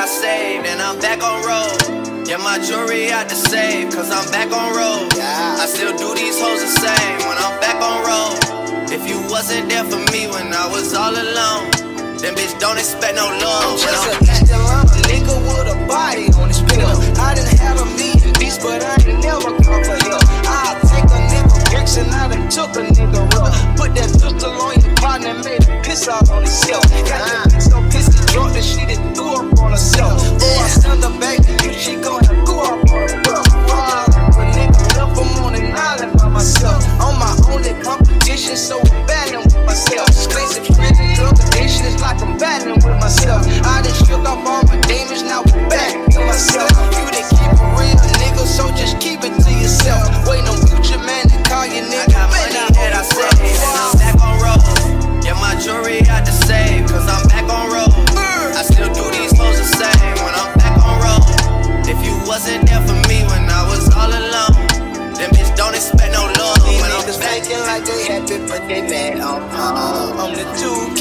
I saved, and I'm back on road. Yeah, my jewelry out the safe, cause I'm back on road. I still do these hoes the same when I'm back on road. If you wasn't there for me when I was all alone, then bitch don't expect no love. Just a nigga with a body on his pillow. I done had a million beats, but I ain't never come for help. I'll take a nigga bricks and I done took a nigga rub. Put that pistol on your partner, made a piss out on himself. Got that bitch so pissed and drunk that she done threw up on herself. Oh, I send her back to you, she gon' have to go up on herself. A nigga left him on an island by myself. On my only competition, so I'm battling with myself. Expensive prison drug addiction is like I'm battling with myself. I done shook off all my demons, now I'm back to myself. You done keep it real, nigga, so just keep it to yourself. Wait on future man to call you nigga. I got money that I saved, and I'm back on road. Yeah, my jewelry out the safe, cause I'm back on road. I still do these hoes the same when I'm back on road. If you wasn't there for me when I was all alone, then bitch don't expect no love when I'm back. Faking like they happy, but they mad. I'm the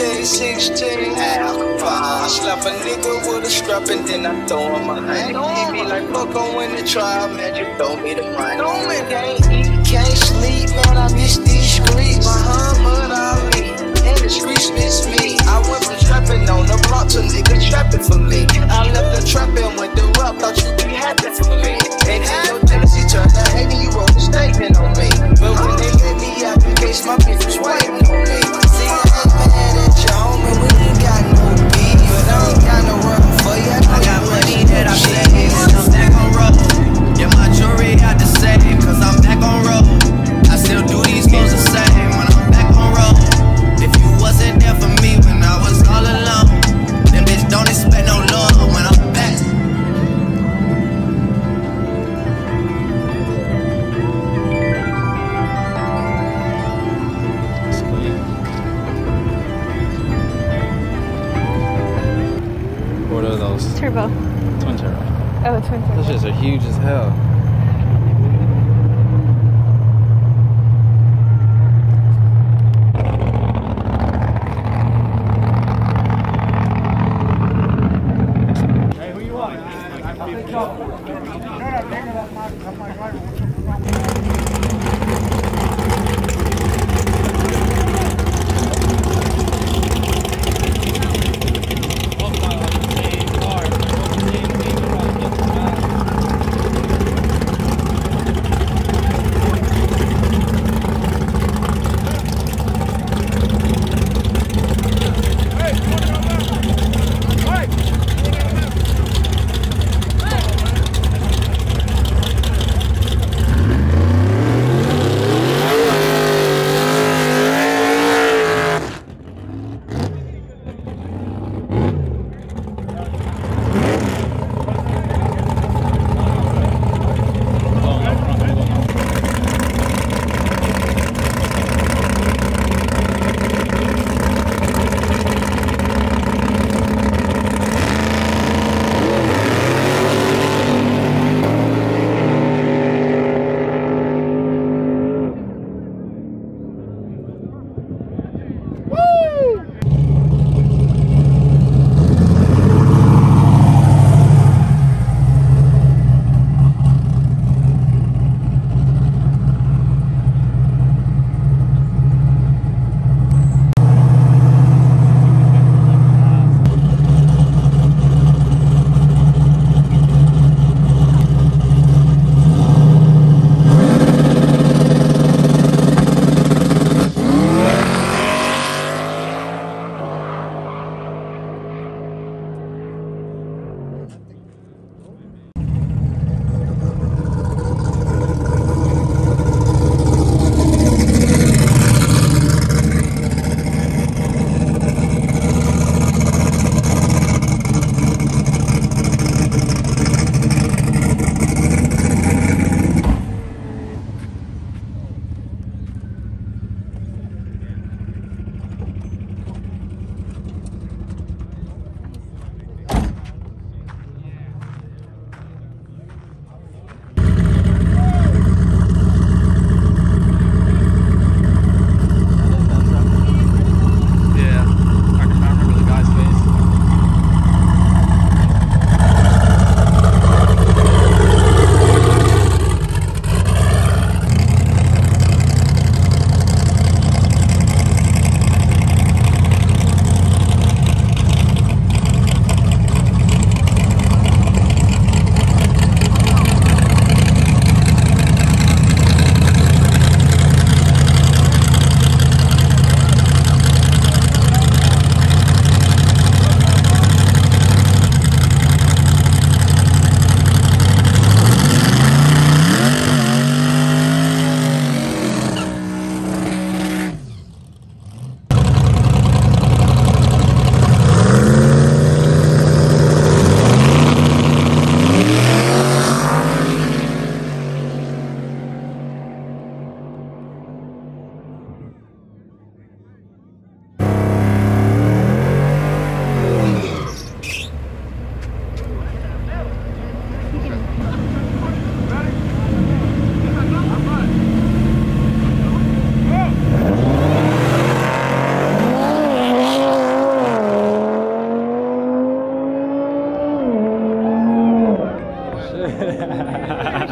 2K16 alcohol. I slap a nigga with a strap and then I throw him my hand. He be like, fuck on when the trial, man, you throw me the money. Can't eat, can't sleep, man, I miss these streets. Muhammad Ali, and the streets miss me. I went from trapping on the block to nigga trapping for me. I left the trap and went to rap, thought you'd be happy for me. And then your jealousy turned to hate and you wrote a statement on me. But when they let me out in case my bitch was waiting on me. See, I ain't mad at your homie, we ain't got no beef. But I ain't got no work for you. I got money that I saved, and I'm back on road. Yeah, my jewelry out the safe, cause I'm back on road. I still do these hoes the same when I'm back on road. If you wasn't there for me when I was all alone, then bitch don't expect no love when I'm back. What are those? Turbo. Twin turbo. Oh, twin turbo. Those shits are huge as hell. Hey, who you want?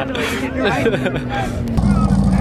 Congratulations, right?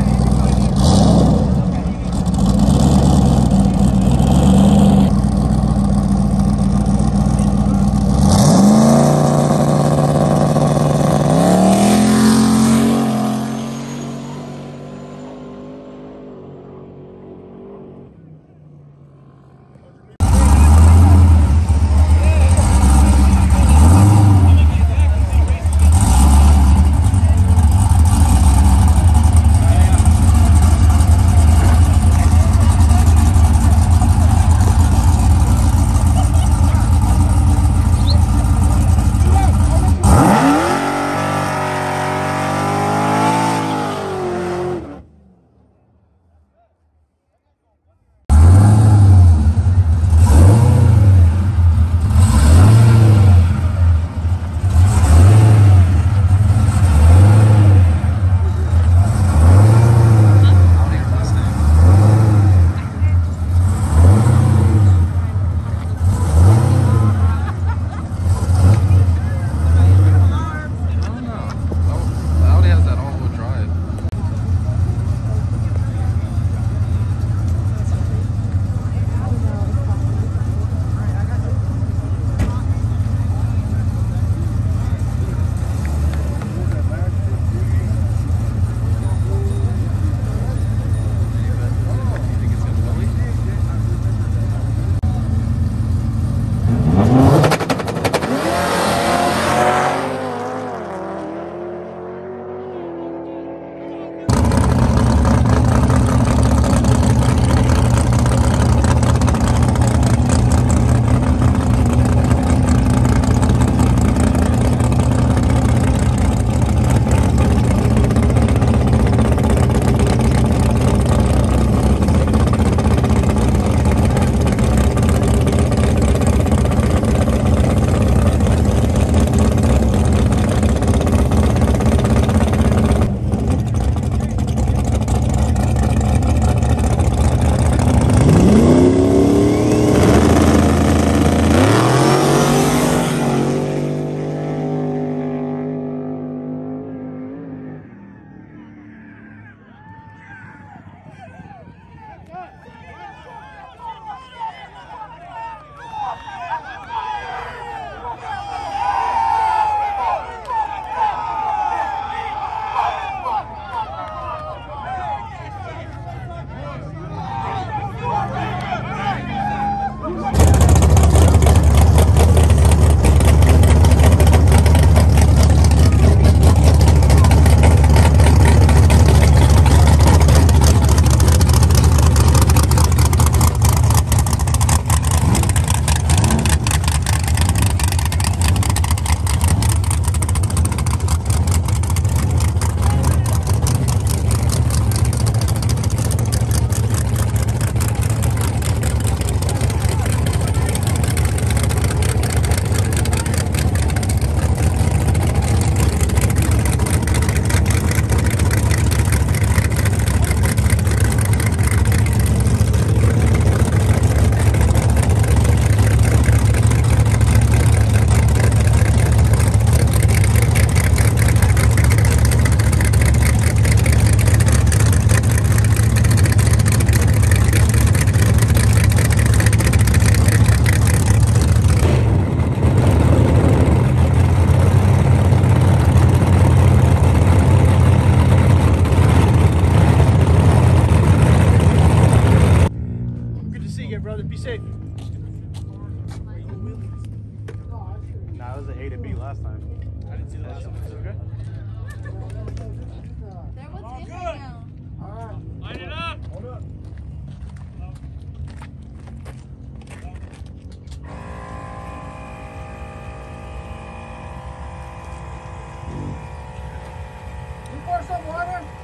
brother. Be safe. Nah, it was an A to B last time. I didn't see the last one. Is it okay? There was in right now. Alright. Line it up. Hold up. You pour some water?